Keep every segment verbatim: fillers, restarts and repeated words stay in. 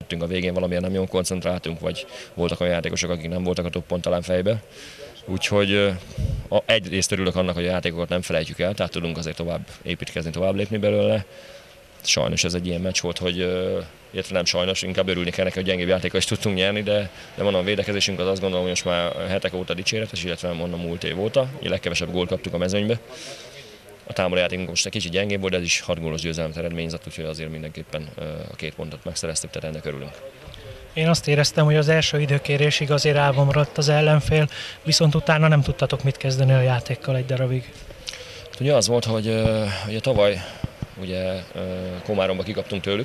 elvesztettünk a végén, valamiért nem jól koncentráltunk, vagy voltak olyan játékosok, akik nem voltak a toppon talán fejbe. Úgyhogy a, egyrészt örülök annak, hogy a játékokat nem felejtjük el, tehát tudunk azért tovább építkezni, tovább lépni belőle. Sajnos ez egy ilyen meccs volt, hogy illetve nem sajnos, inkább örülni kell neki, hogy gyengébb játékkal is tudtunk nyerni, de, de mondom, a védekezésünk az azt gondolom, hogy most már hetek óta dicséretes, illetve mondom múlt év óta. A legkevesebb gólt kaptuk a mezőnybe. A támadójátékunk most egy kicsit gyengébb volt, de ez is hat gólos győzelmet eredményezett, úgyhogy azért mindenképpen a két pontot megszereztük, tehát ennek örülünk. Én azt éreztem, hogy az első időkérésig azért állva maradt az ellenfél, viszont utána nem tudtatok mit kezdeni a játékkal egy darabig. Ugye az volt, hogy ugye tavaly ugye Komáromba kikaptunk tőlük,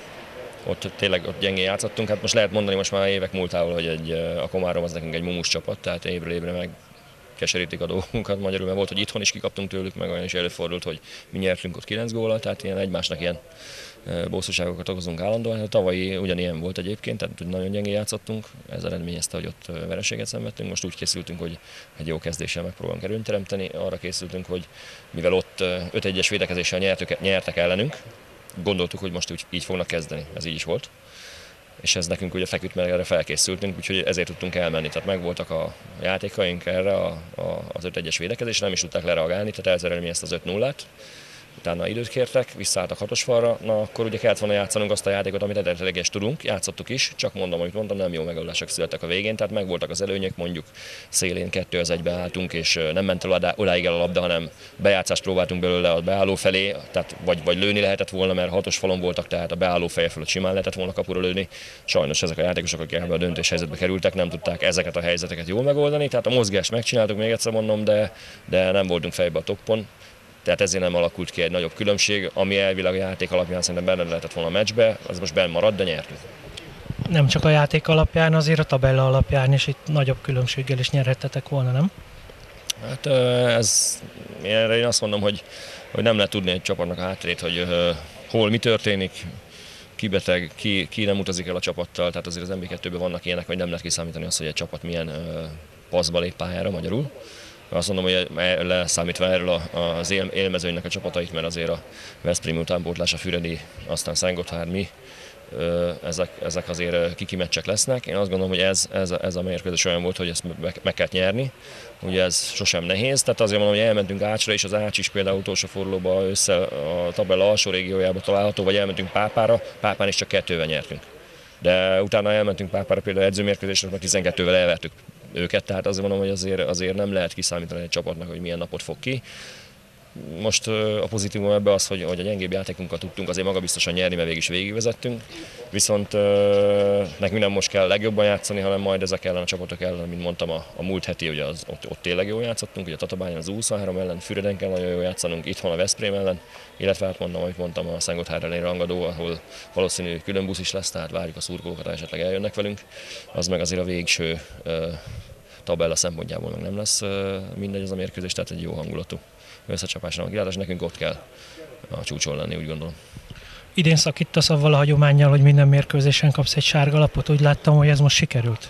ott tényleg ott gyengén játszottunk, hát most lehet mondani most már évek múltával, hogy egy, a Komárom az nekünk egy mumus csapat, tehát évről évre meg keserítik a dolgunkat magyarul, mert volt, hogy itthon is kikaptunk tőlük, meg olyan is előfordult, hogy mi nyertünk ott kilenc góllal, tehát ilyen egymásnak ilyen bosszúságokat okozunk állandóan. A tavalyi ugyanilyen volt egyébként, tehát nagyon gyengén játszottunk, ez eredményezte, hogy ott vereséget szenvedtünk. Most úgy készültünk, hogy egy jó kezdéssel megpróbálunk erőnyt teremteni, arra készültünk, hogy mivel ott öt egyes védekezéssel nyertük, nyertek ellenünk, gondoltuk, hogy most úgy így fognak kezdeni, ez így is volt. És ez nekünk ugye feküdt, mert erre felkészültünk, úgyhogy ezért tudtunk elmenni. Tehát megvoltak a játékaink erre a, a, az öt egyes védekezésre, nem is tudták lereagálni, tehát elzerelni ezt az öt nullát. Utána időt kértek, visszaálltak hatos falra, na akkor ugye kellett volna játszanunk azt a játékot, amit eredetileg is tudunk, játszottuk is, csak mondom, amit mondtam, nem jó megoldások születtek a végén, tehát megvoltak az előnyök, mondjuk szélén kettő az egybe álltunk, és nem ment el odáig el a labda, hanem bejátszást próbáltunk belőle a beálló felé, tehát vagy, vagy lőni lehetett volna, mert hatos falon voltak, tehát a beálló feje fölött simán lehetett volna kapura lőni. Sajnos ezek a játékosok, akik ebbe a döntés helyzetbe kerültek, nem tudták ezeket a helyzeteket jól megoldani, tehát a mozgást megcsináltuk, még egyszer mondom, de, de nem voltunk fejbe a toppon. Tehát ezért nem alakult ki egy nagyobb különbség, ami elvileg a játék alapján szerintem benne lehetett volna a meccsbe, az most benn maradt, de nyertünk. Nem csak a játék alapján, azért a tabella alapján is itt nagyobb különbséggel is nyerhettetek volna, nem? Hát ez, erre én azt mondom, hogy, hogy nem lehet tudni egy csapatnak a hátterét, hogy uh, hol mi történik, ki beteg, ki, ki nem utazik el a csapattal, tehát azért az en bé kettőben vannak ilyenek, hogy nem lehet kiszámítani azt, hogy egy csapat milyen uh, passzba lép pályára magyarul. Azt mondom, hogy leszámítva erről az élmezőnynek a csapatait, mert azért a Veszprém utánpótlás, a Füredi, aztán Szentgotthárd, mi, ezek, ezek azért kiki meccsek lesznek. Én azt gondolom, hogy ez, ez, a, ez a mérkőzés olyan volt, hogy ezt meg, meg kell nyerni. Ugye ez sosem nehéz, tehát azért mondom, hogy elmentünk Ácsra, és az Ács is például utolsó fordulóban össze a tabella alsó régiójába található, vagy elmentünk Pápára, Pápán is csak kettővel nyertünk. De utána elmentünk Pápára például edzőmérkőzésre, mert tizenkettővel elvertük őket, tehát azért mondom, hogy azért, azért nem lehet kiszámítani egy csapatnak, hogy milyen napot fog ki. Most a pozitívum ebben az, hogy, hogy a gyengébb játékunkkal tudtunk azért magabiztosan nyerni, mert végig is végigvezettünk. Viszont nekünk nem most kell legjobban játszani, hanem majd ezek ellen a csapatok ellen, mint mondtam, a, a múlt heti, ugye az, ott, ott tényleg jól játszottunk, ugye a Tatabányon az U huszonhárom ellen, Füreden kell nagyon jól játszanunk, itthon a Veszprém ellen, illetve hát mondom, amit mondtam, a Szentgotthárd ellen rangadó, ahol valószínű külön busz is lesz, tehát várjuk a szurkolókat, esetleg eljönnek velünk. Az meg azért a végső tabella szempontjából meg nem lesz mindegy az a mérkőzés, tehát egy jó hangulatú összecsapásra van kilátás, nekünk ott kell a csúcson lenni, úgy gondolom. Idén szakítasz avval a hagyománnyal, hogy minden mérkőzésen kapsz egy sárga lapot, úgy láttam, hogy ez most sikerült?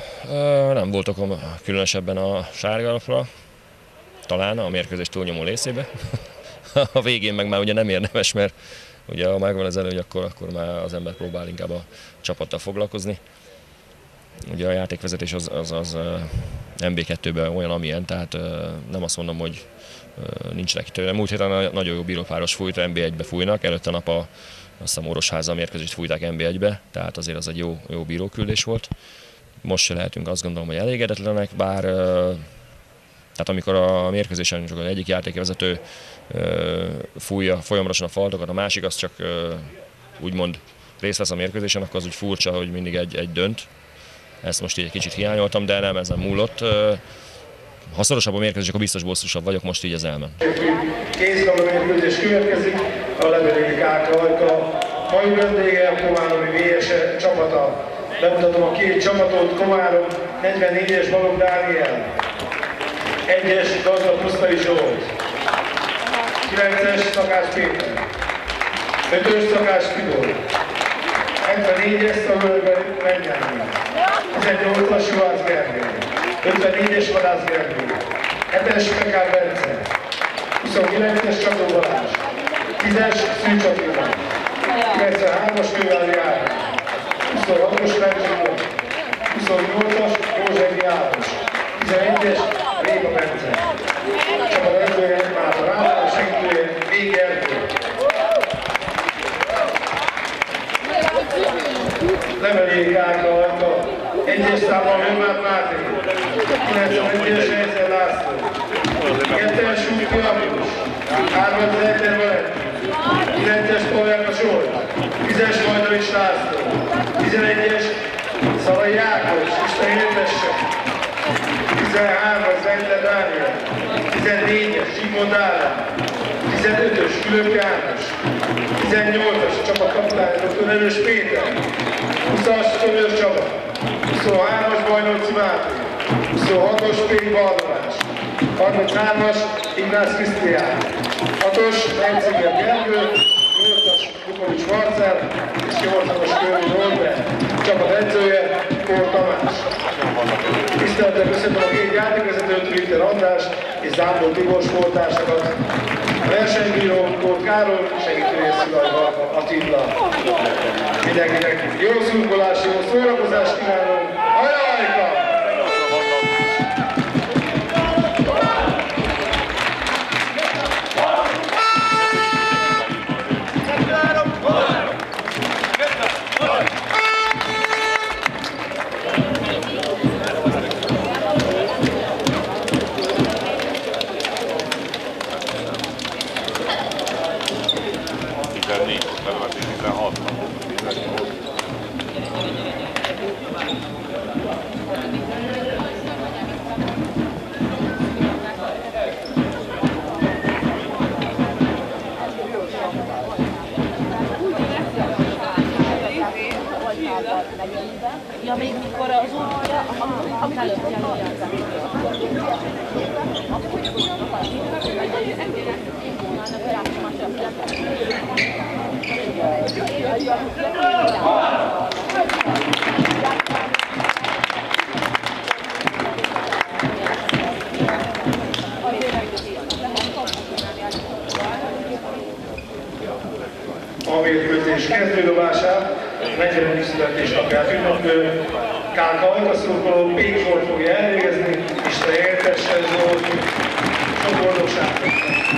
Nem volt okom különösebben a sárga lapra, talán a mérkőzés túlnyomó részébe. A végén meg már ugye nem érdemes, mert ugye ha megvan az előny, akkor, akkor már az ember próbál inkább a csapattal foglalkozni. Ugye a játékvezetés az, az, az en bé kettőben olyan, amilyen, tehát nem azt mondom, hogy nincs neki tőle. Múlt héten nagyon jó bírópáros fújt, en bé egybe fújnak, előtte nap a, azt a Orosháza mérkőzést fújták en bé egybe, tehát azért az egy jó, jó bíróküldés volt. Most se lehetünk azt gondolom, hogy elégedetlenek, bár tehát amikor a mérkőzésen csak az egyik játékvezető fújja folyamatosan a faltokat, a másik az csak úgymond részt vesz a mérkőzésen, akkor az úgy furcsa, hogy mindig egy, egy dönt. Ezt most így egy kicsit hiányoltam, de nem ezen múlott. Ha szorosabb a mérkőzés, akkor biztos bosszusabb vagyok, most így ez elmen. Kézilabda mérkőzés következik, a Leveréli ká ká Ajka, mai vendége a Komáromi vé es e csapata. Bemutatom a két csapatot, Komárom negyvennégyes Balogh Dániel, egyes Gazda Pusztai Zsolt, kilences Szakás Péter, ötös Szakás Tibor, hetvennégyes Szavölben Mennyelmi, tizennyolcas Juhász Gergely, ötvennégyes Vadász Gergely, hetes Pekár Bence, huszonkilences Csató Balázs, tízes Szűcs Attila, kilencvenhármas Kővári Áron, huszonhatos Benjamin, huszonnyolcas Rózsegi Ákos, tizenegyes Réka Bence, csapat edzője Mátor Ádám, segítője Vége Erdő. Leveljék Ága Ajka, egyes számmal Hőmát Máté, kilencvenegyes Ejszer László, kettes Súti Ambrus, hármas Zejter Valentin, kilences Poljáka Zsolt, tízes Majdovics László, tizenegyes Szalai Ákos, Isten éltesse, tizenhármas Zejter Dániel, tizennégyes Zsigmond Ádám, tizenötös Fülöp János, tizennyolcas csapatkapitány doktor Erős Péter, huszas Tömör Csaba, huszonhármas Bajnóci Máté, huszonhatos Pék Baldomás, harminchárom Ignász Krisztián, hatos Mencinger Gergő, nyolcas Bukovics Marcel és nyolcas Kőri Norbert, csapat edzője Kór Tamás. Tisztelettel köszönöm a két játékvezetőt, Ritter András és Zámbor Tibor sporttársakat, a versenybíró Kór Károly, segítője Szilaj Varga Attila. Mindenkinek jó szurkolás, jó szórakozást kívánunk! Hajrajka! Ja, még mikor az útja, amit előtt jelölják. A mérkőzés kezdődobását negyvenedik születésnapját ünneplő Kálka Ajka szurkoló Pék Zsolt fogja elvégezni, Isten éltesse Zsolt, sok boldogságot!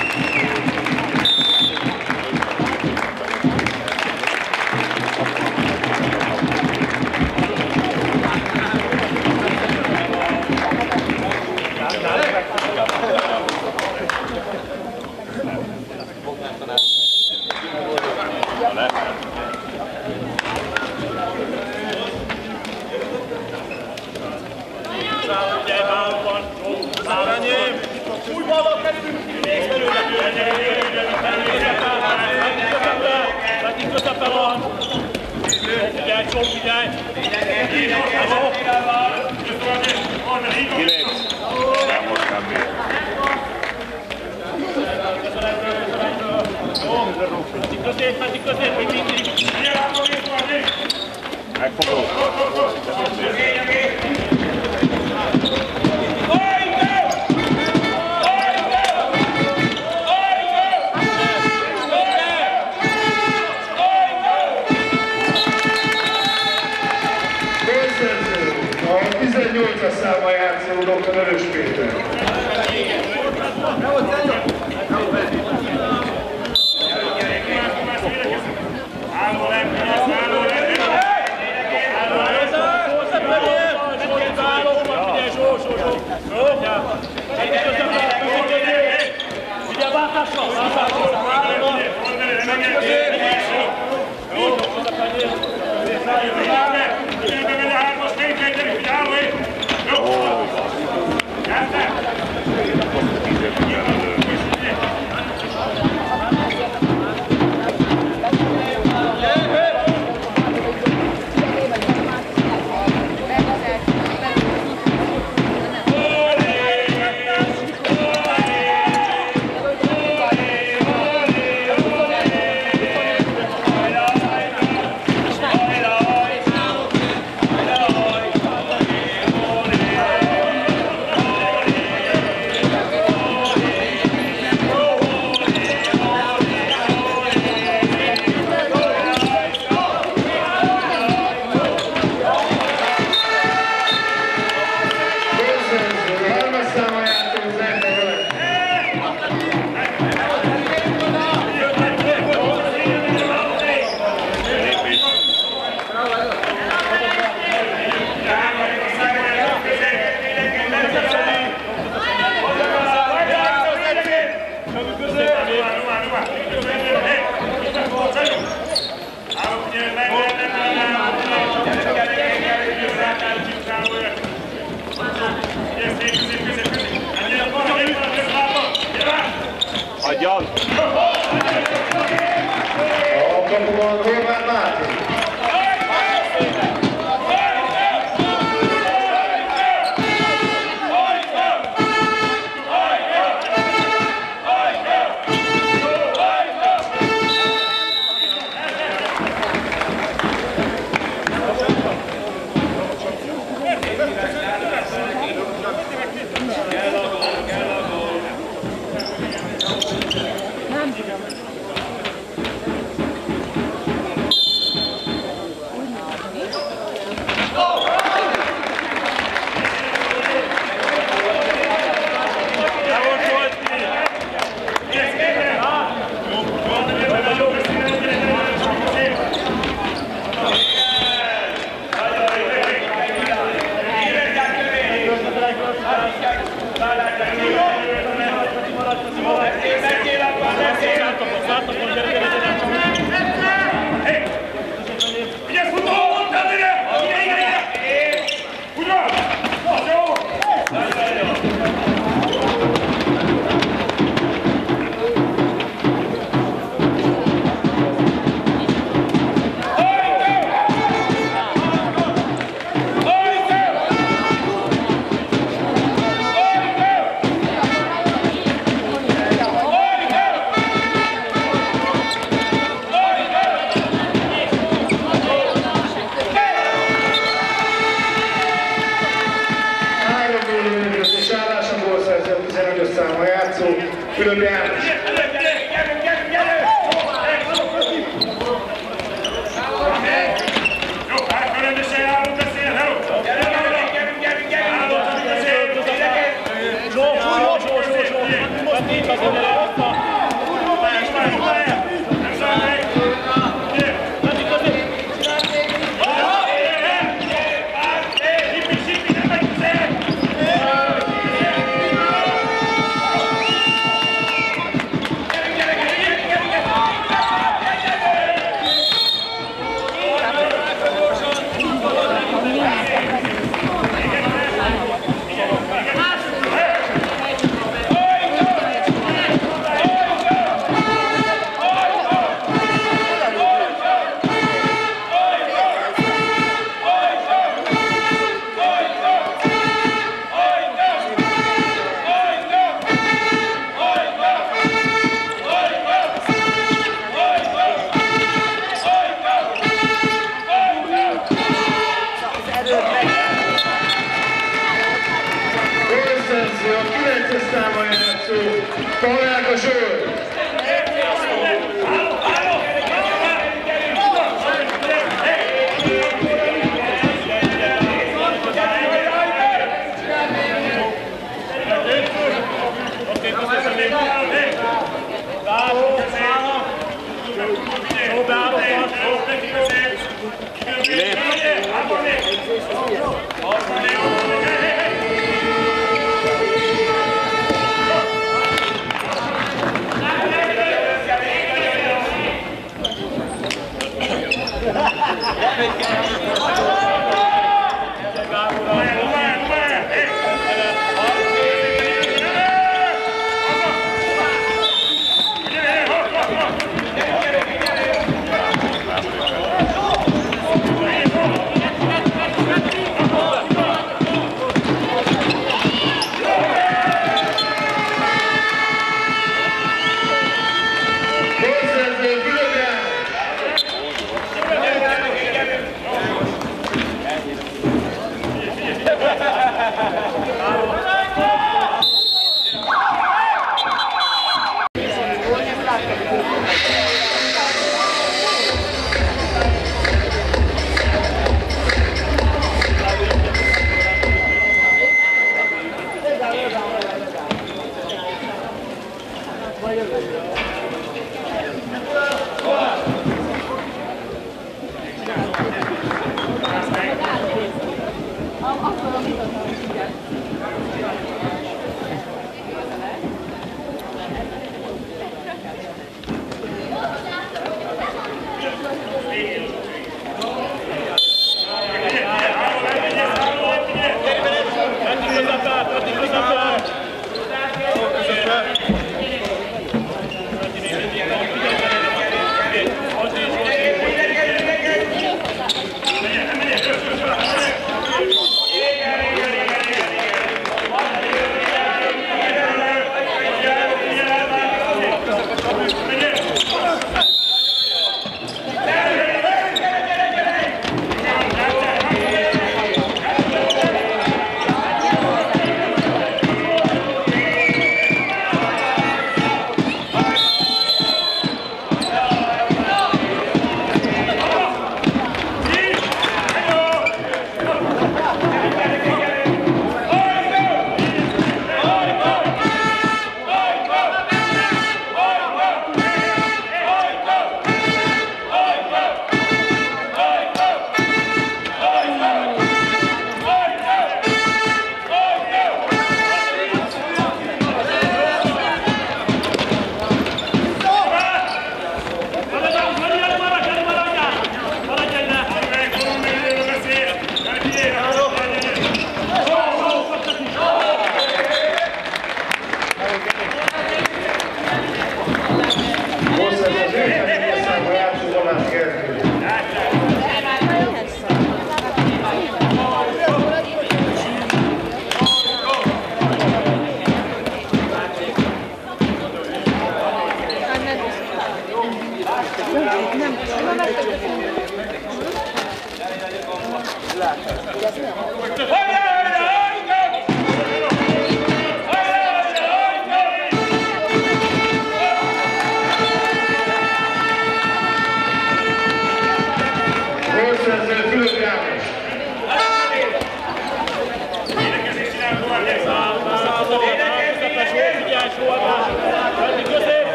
tizennyolcas számmal játszó doktor Erős Péter. Fülöp János. A kilences számmal játszó Palák Zsolt. Hey!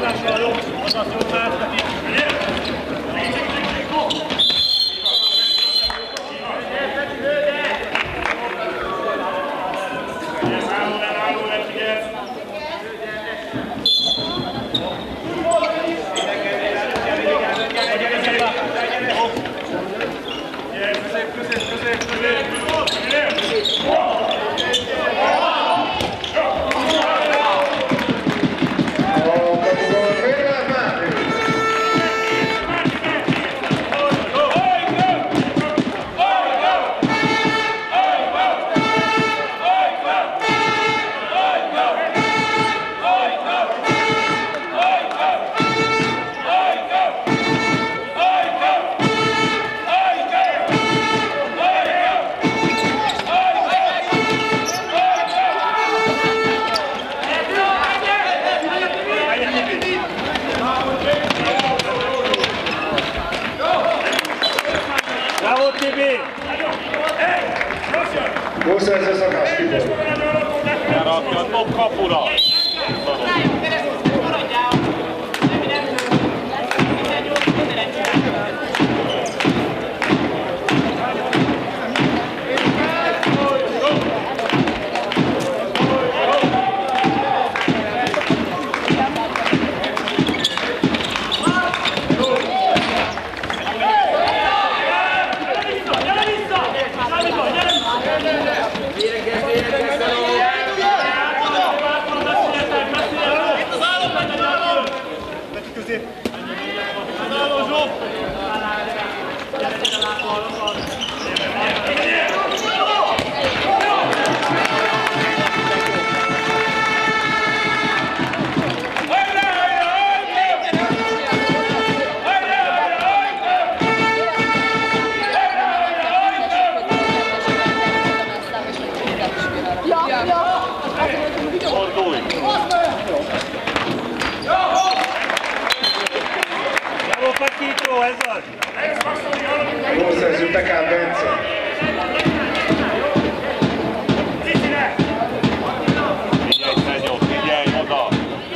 Gólszerző Szakás Tibor. Elrakja a top kapura. Gólszerző Tekár Bence. Figyelj, Szenyó, figyelj oda!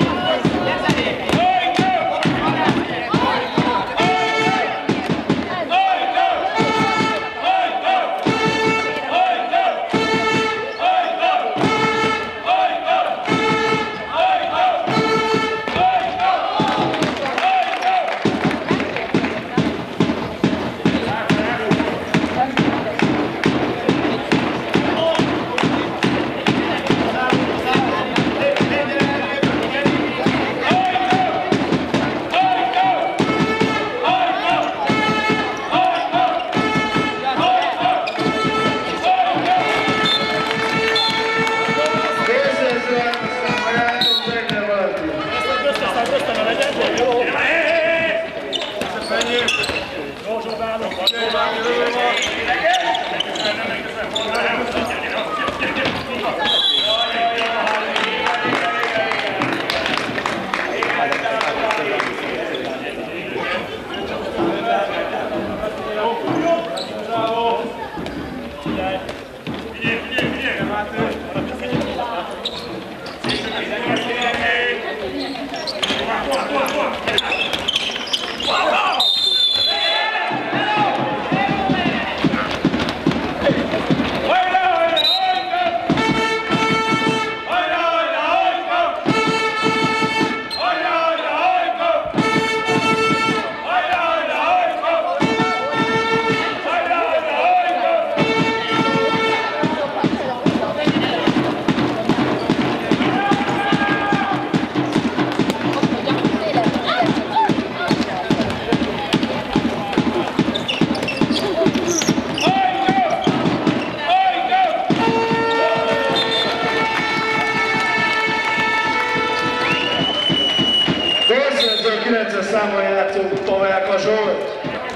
kilences számban játszó Pavelka Zsolt.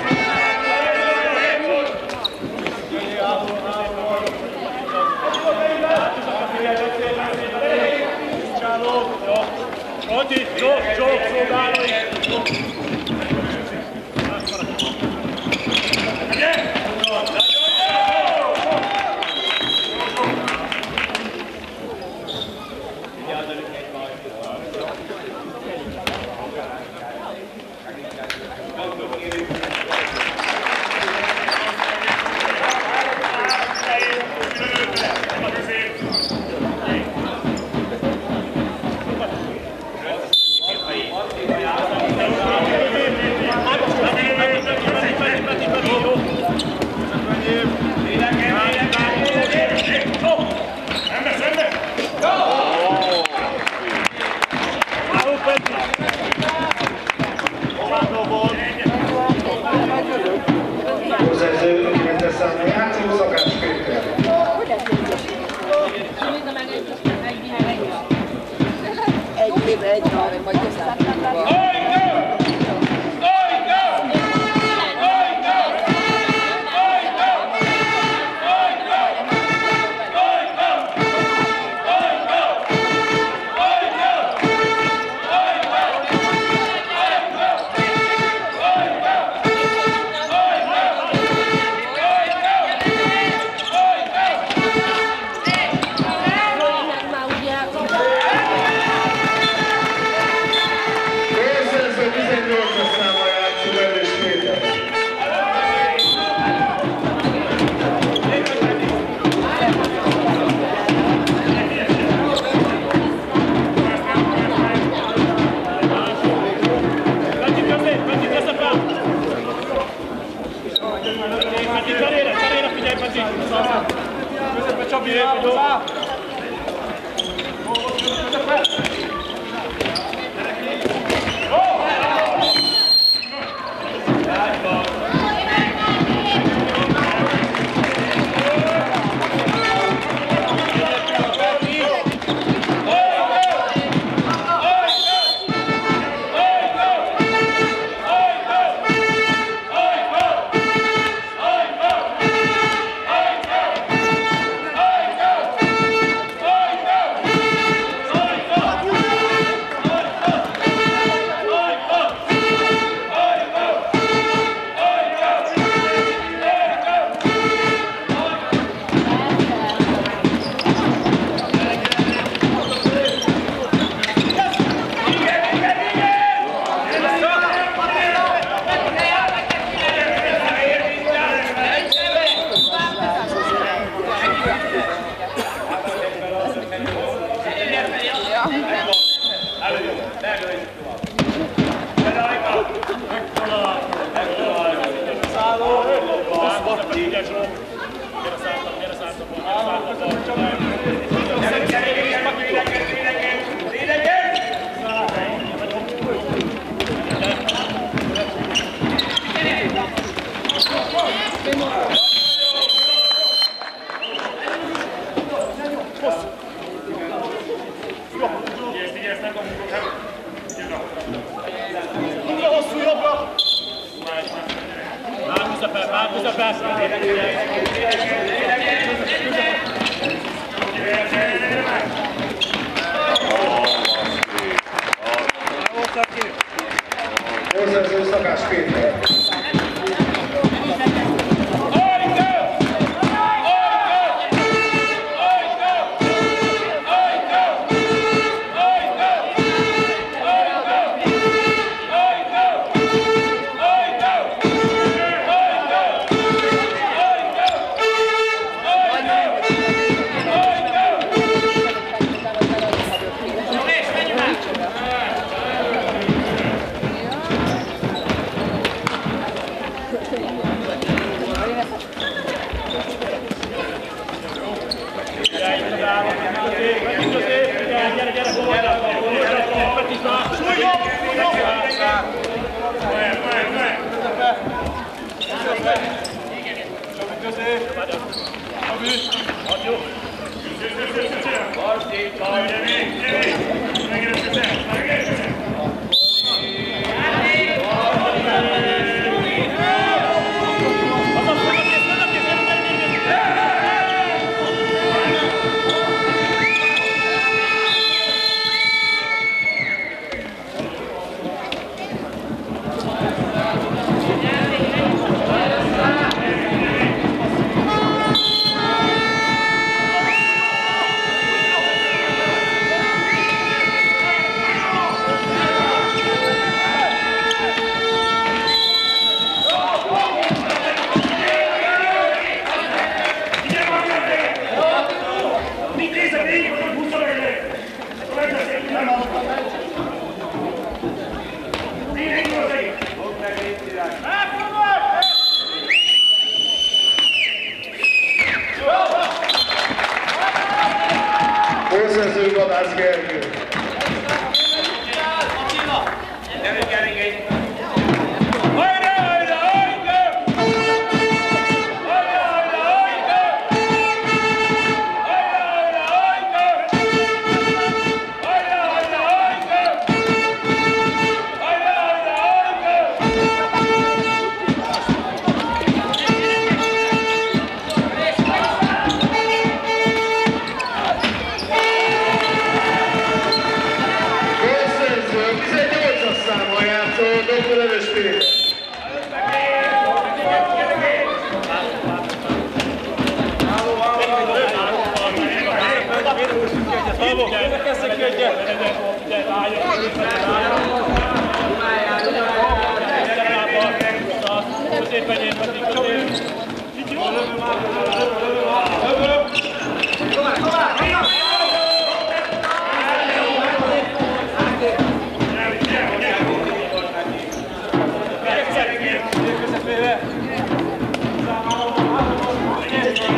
Adi, csok, csok, szolgáló! Közepbe Csabi, lépj, jó? Hozzászól Szakás Péter. Hozzászól Vadász Gergő. Köszönöm.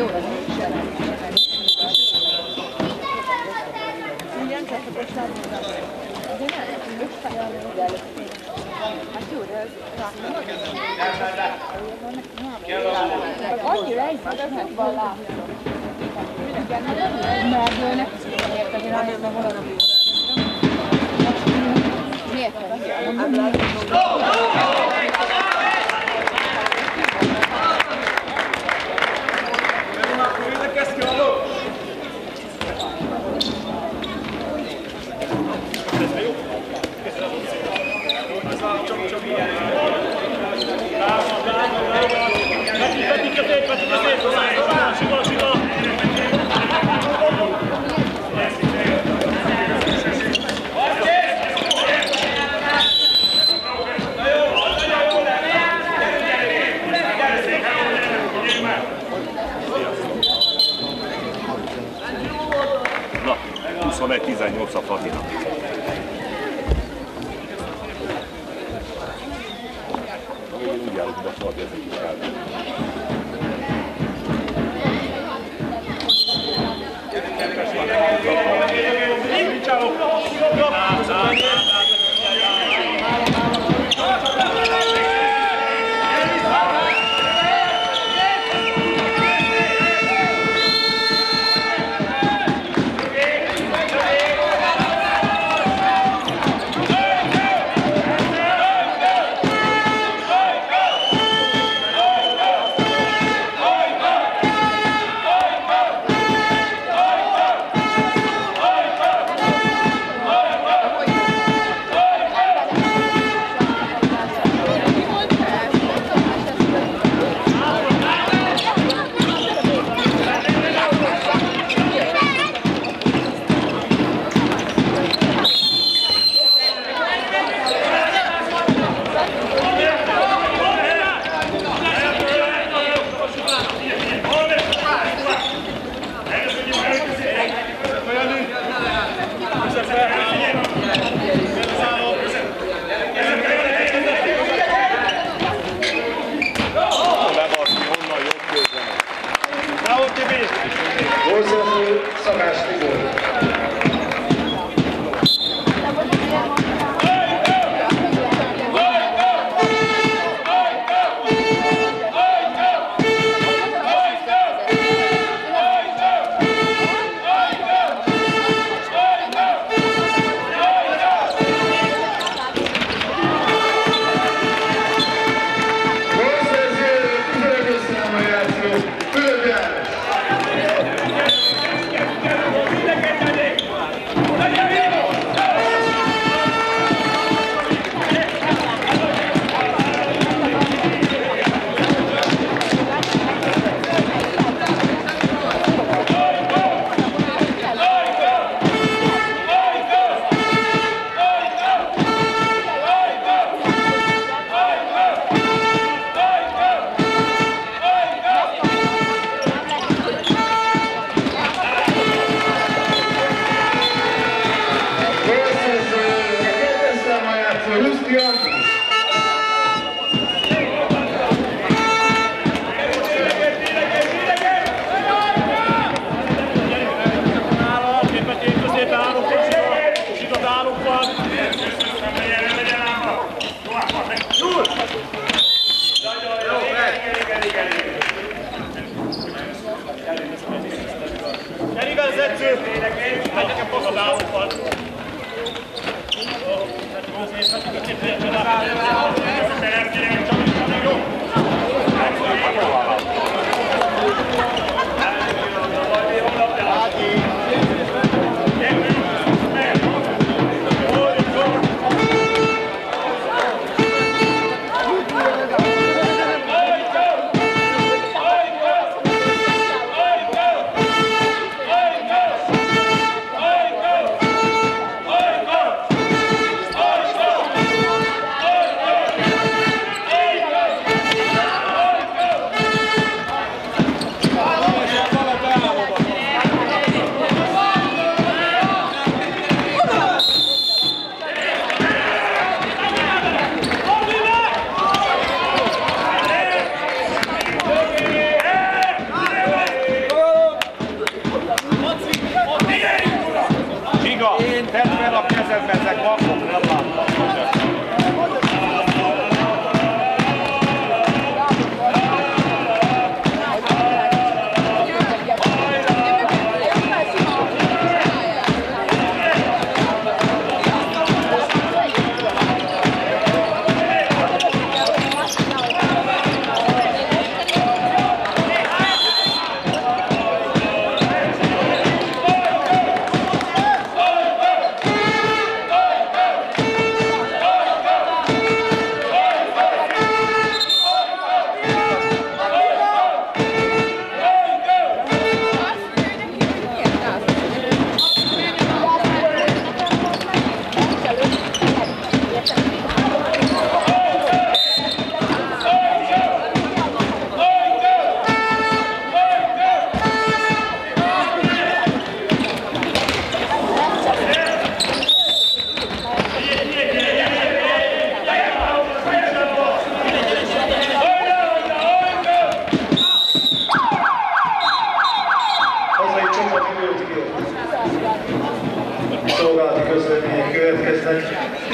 Annyira egyszerűen van látni. Mergőnek, miért azért rájöttem valami. Miért Na, huszonegy tizennyolc a Fatinak. Úgy állunk be, hogy ezek is állunk. Gólszerző Szakás Tibor.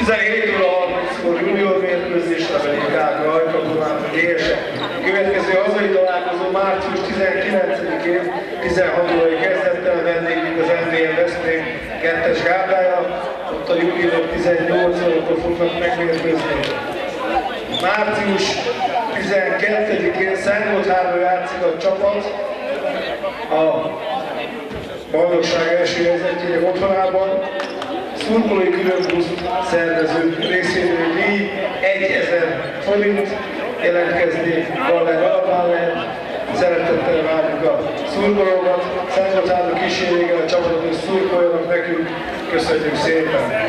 tizenhét óra harminckor junior mérkőzés, Leverék Ága, Ajka Komáromi vé es e. Következő hazai találkozó március tizenkilencedikén tizenhat órai kezdettel, vendégünk az em vé em Veszprém kettes gárdája, ott a juniorok tizennyolc órakor fognak megmérkőzni. Március tizenkettedikén Szentgotthárban játszik a csapat a bajnokság első helyzetjének otthonában. Szurkolói különbuszt szervező részvételi díj egyezer forint, jelentkezni Galler alapán lehet. Szeretettel várjuk a szurkolókat, Szentgotthárba kísérjék el a csapatot és szurkoljanak nekünk. Köszönjük szépen!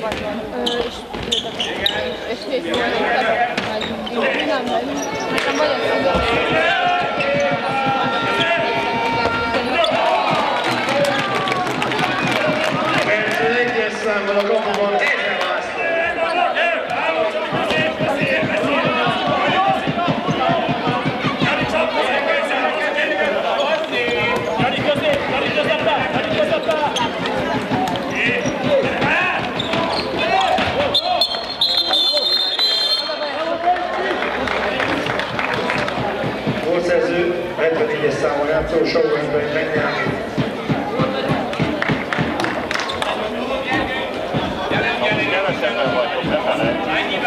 És és kész volt, megyünk, nem megyünk. Nekem vagy a szülő. egyes számmal a kapuban Éve László. Gólszerző hetvennégyes számmal játszó Sauerberg megnyelni. Kevesebben vagyok, ne felejtsd.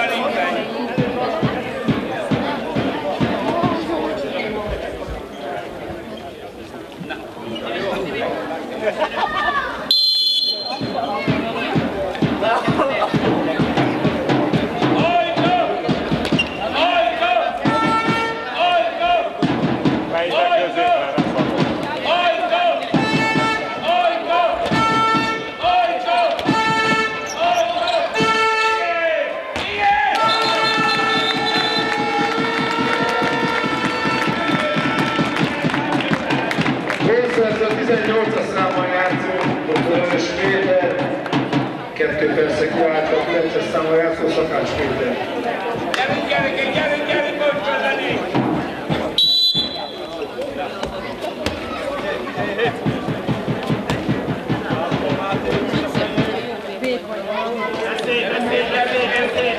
Gólszerző tizennyolcas számmal játszó Dr. Péter, kettő persze kiváltva, kilences számmal játszó Szakács Péter. Gyerünk, gyerünk, gyerünk, gyerünk, most közeli! Beszélj, beszélj, beszélj, beszélj,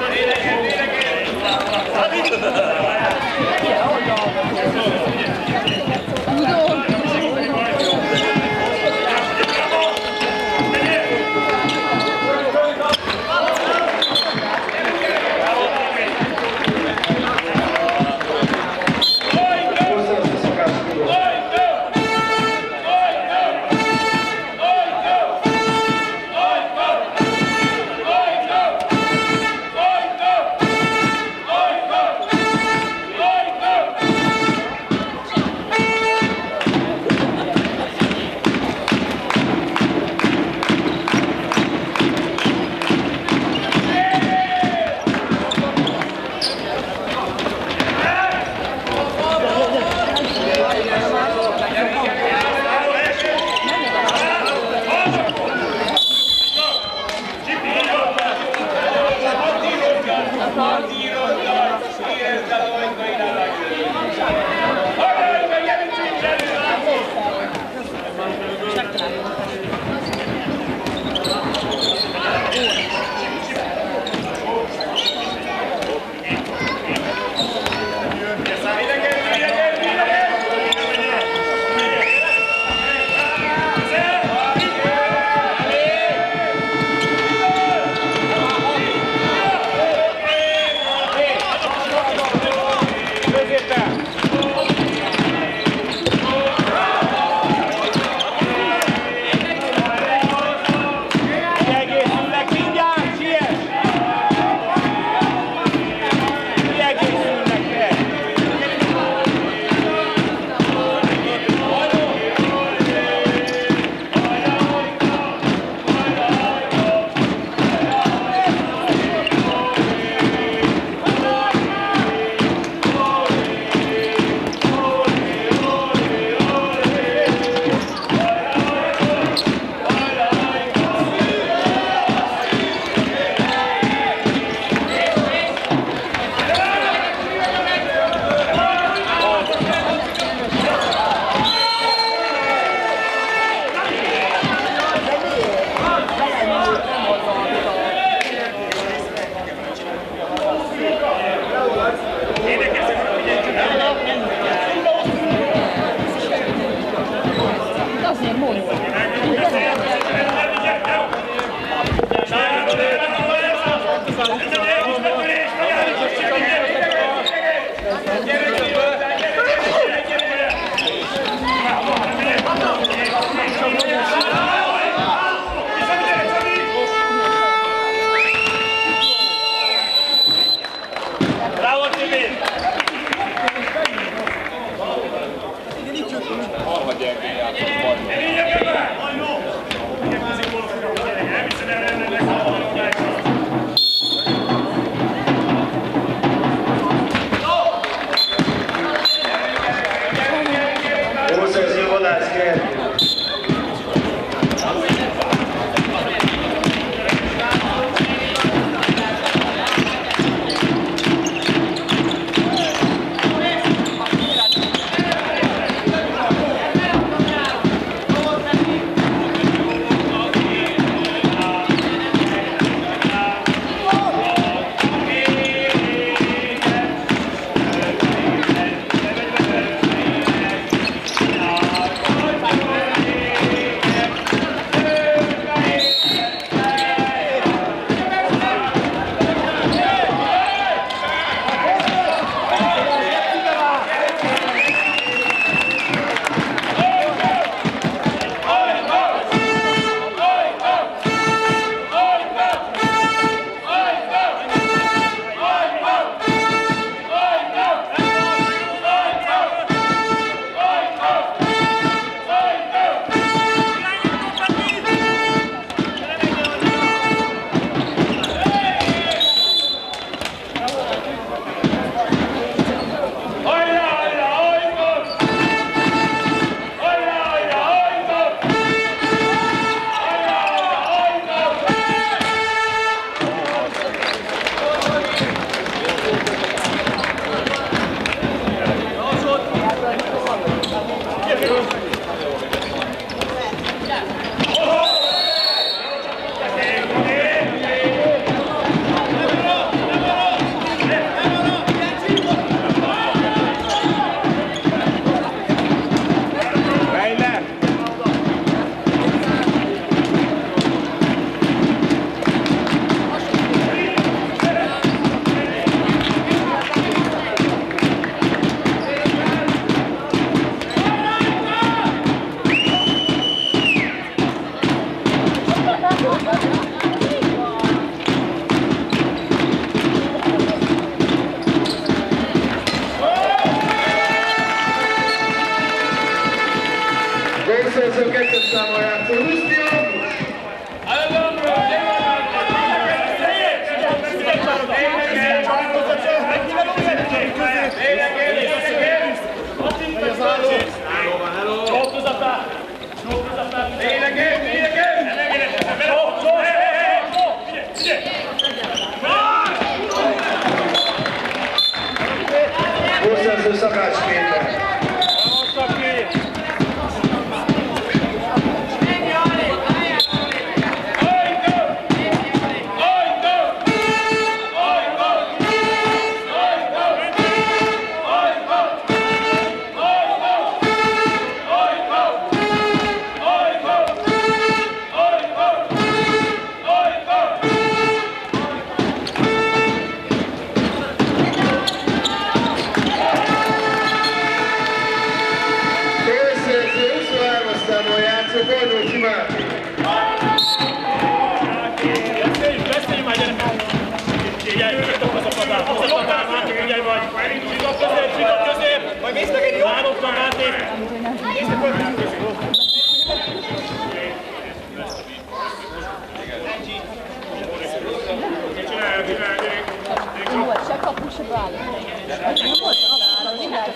Nem volt se kapu, se beálló. Nem volt kapu, mindent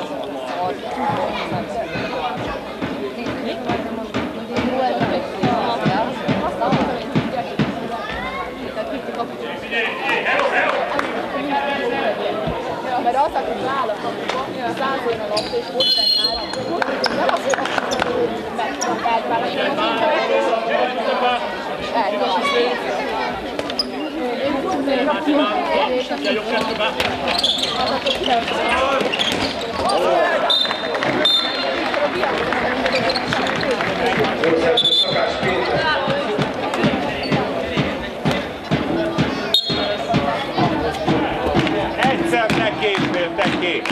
mert azt, aki beáll a kapuba, száz olyan a labda, és ott regnál, nem azért, hogy megpróbálj Egyszer ne képnél, te kép!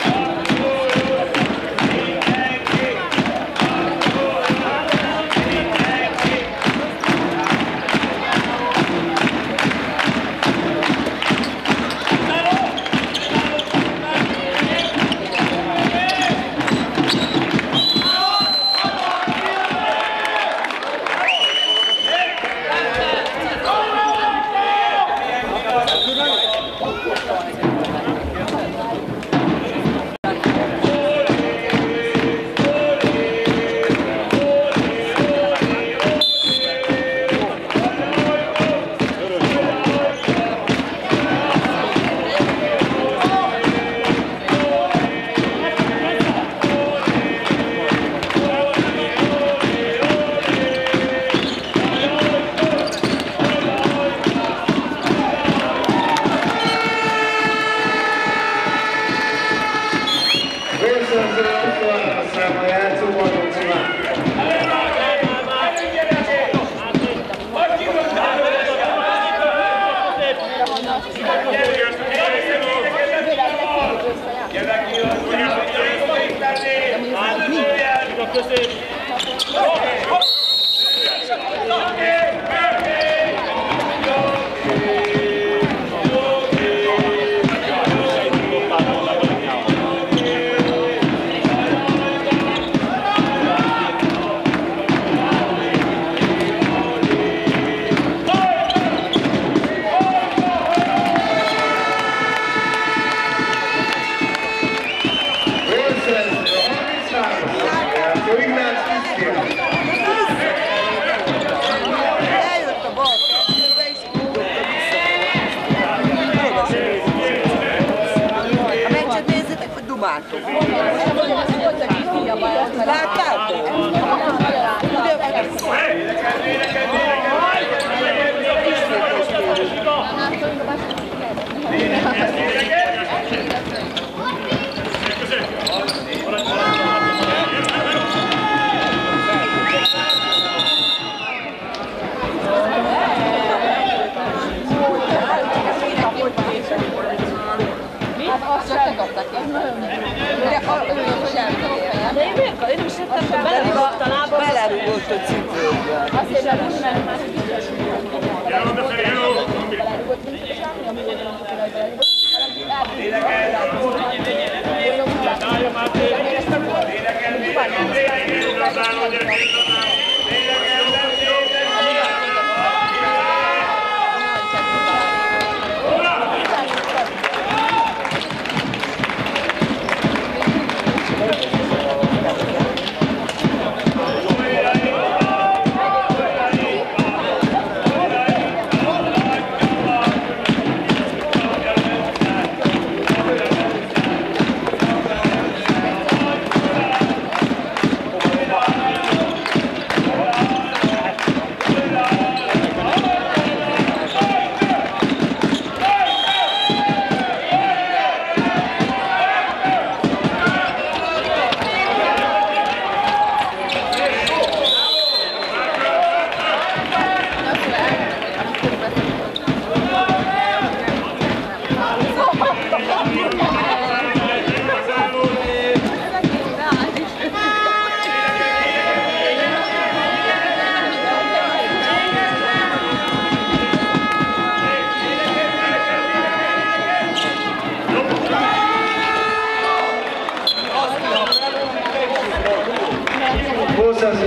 Belerúgott a cipőbe. Azért nem is nem már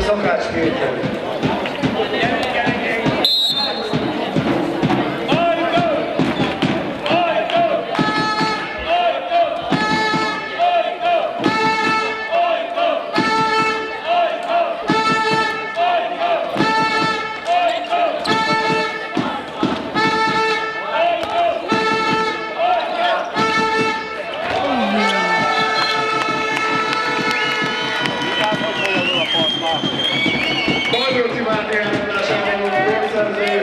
Szakács Péter. Bajnóci Máté elmondásában a gólszerző.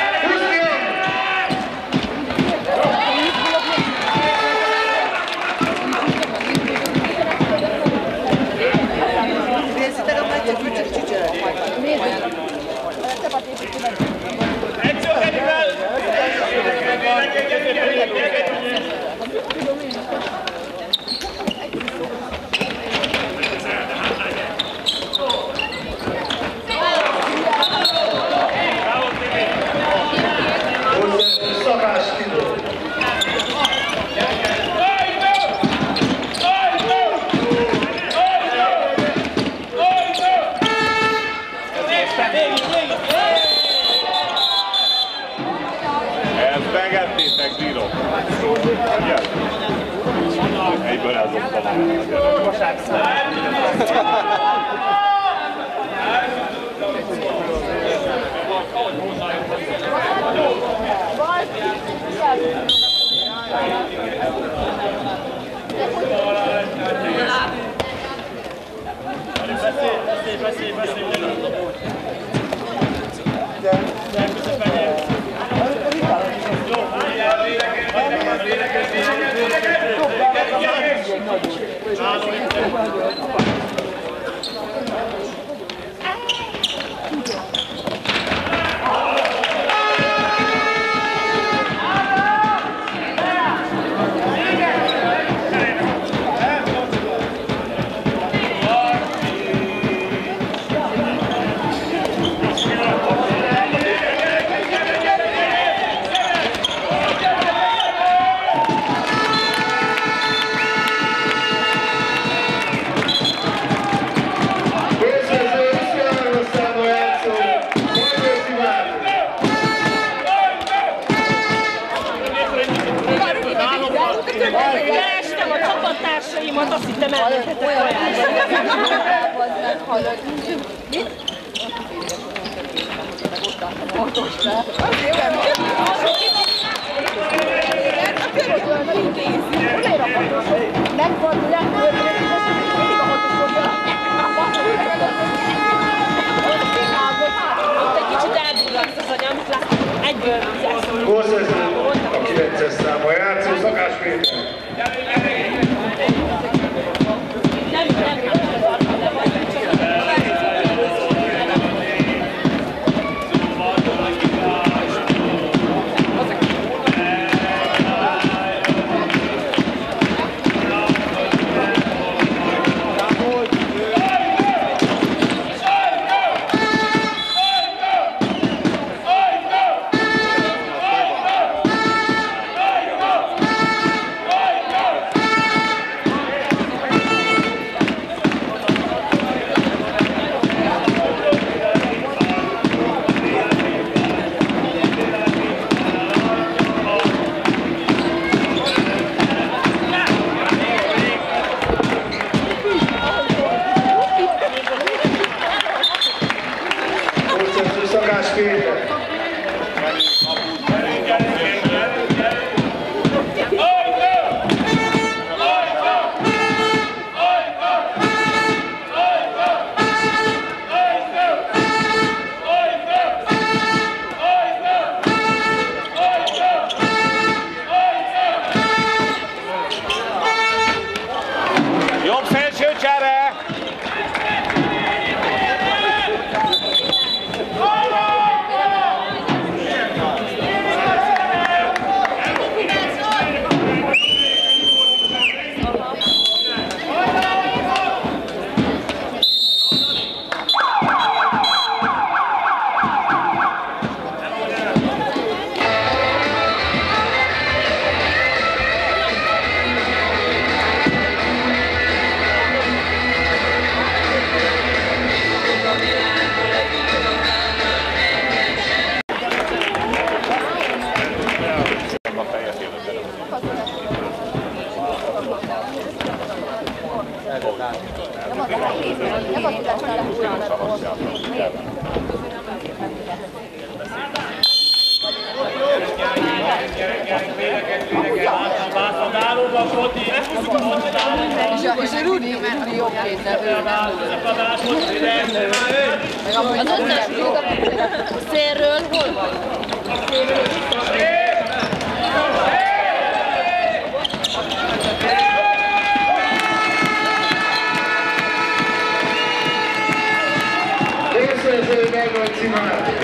Szakás Tibor. Ezt begettétek, bírom. Ugye? Egyből eldobtam. Kerestem a csapattársaimat, azt hittem elmehetek kajára. Mit? Megfordulják körülbelül, mindig a hatosodja. Ott egy kicsit eldurrant az anyám, egyből vigyáztunk. Gólszerző a kilences számban játszó Szakács Péter. Nem, nem, nem. És a Rudi jobb kézzel, ő nem Az összes szélről hol vagy? Részletői Belgolci Máté.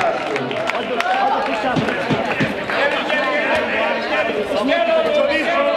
Gyere, gyere, gyere!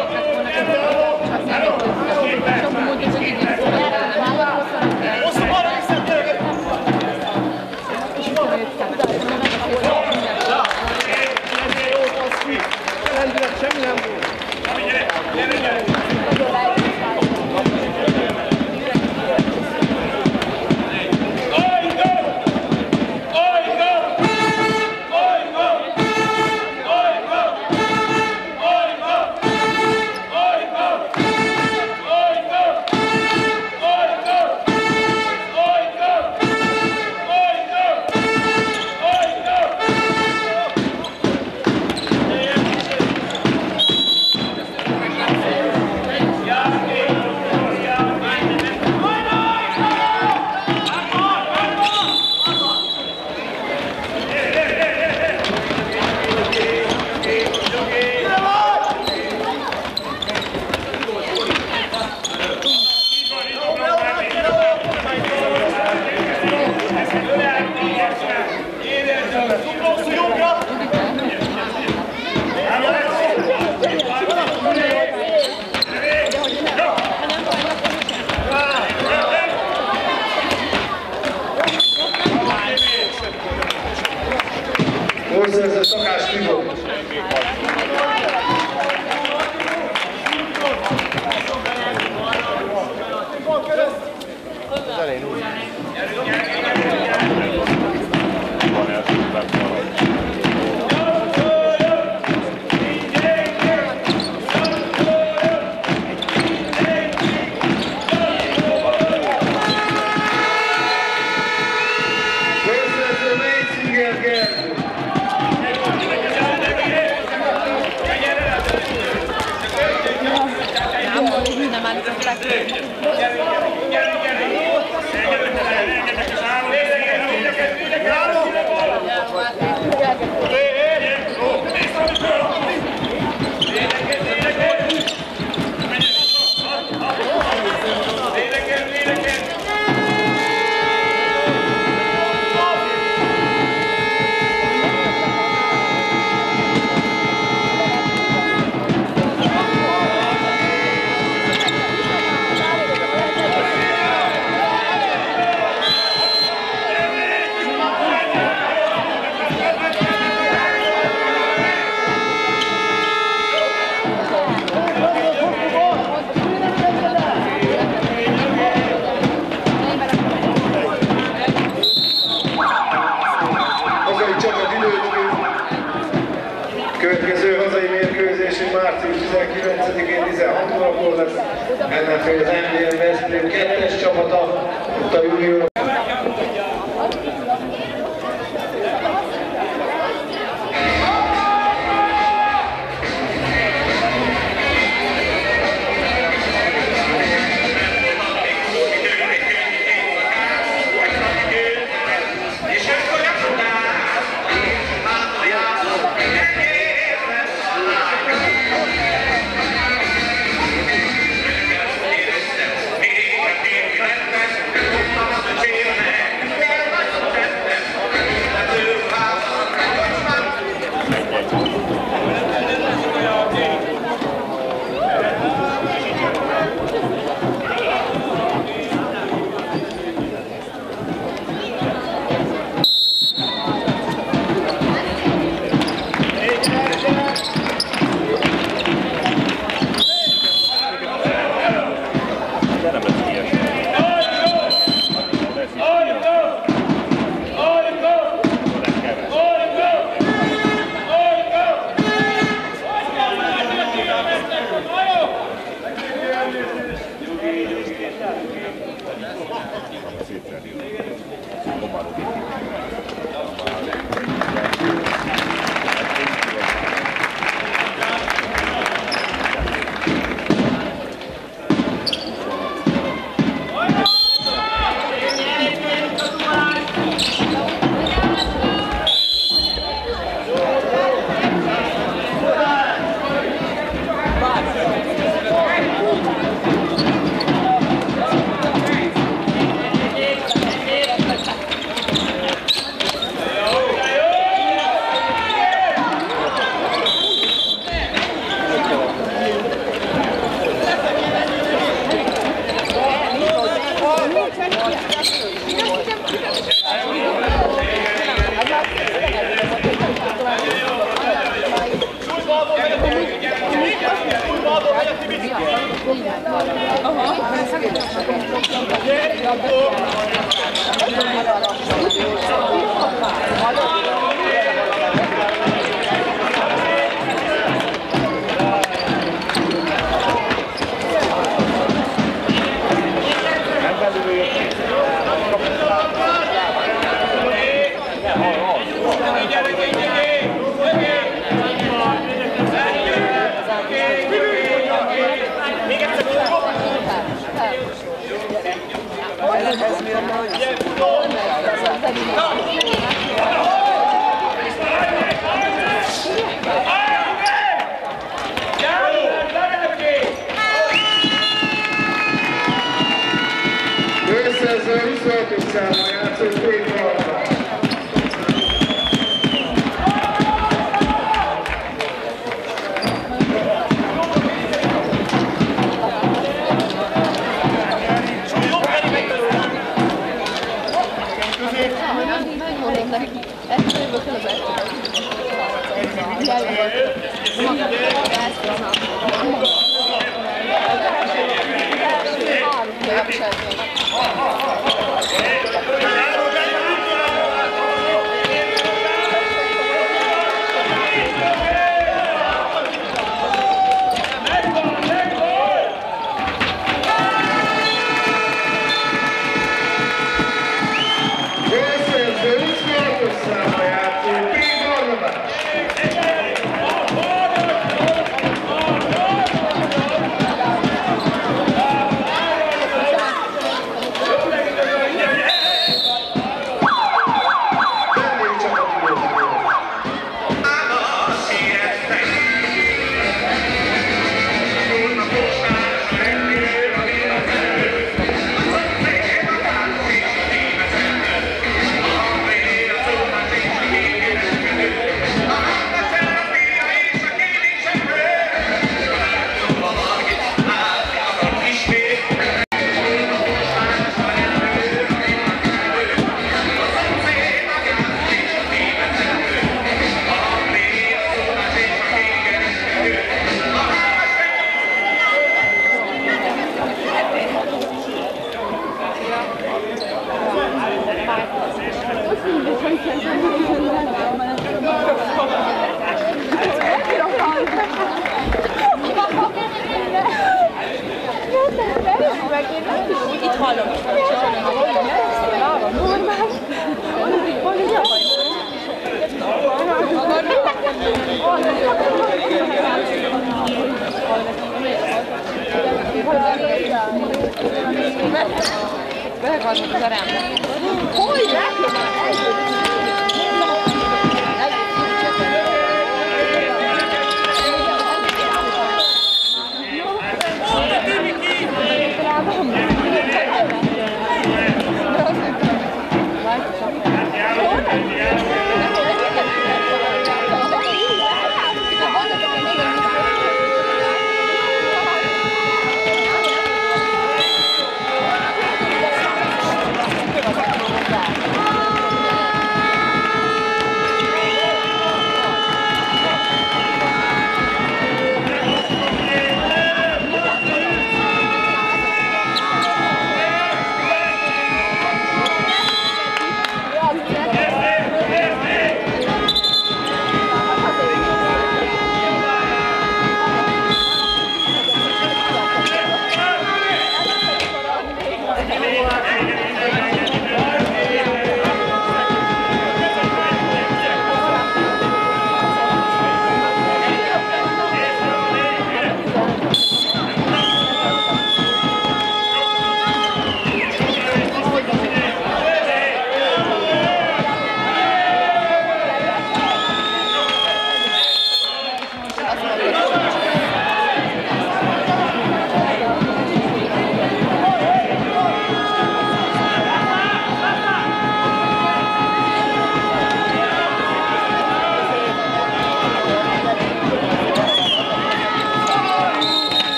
Farkás Tibor. Az elején úgy. Van elsőben valami. Következő hazai mérkőzésünk március tizenkilencedikén tizenhat órakor lesz. Ennek az em dé em Veszprém kettes csapata, ott a junior. Összező huszonötös számmal játszott Péter Alfás. Megmondom neki, ettől kell az ettől. Itt hallom. Behaghatnak az arámba. Hogy látod már?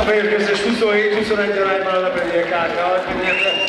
mérkőzés huszonhét huszonegy arányban a Lepedél ká ká.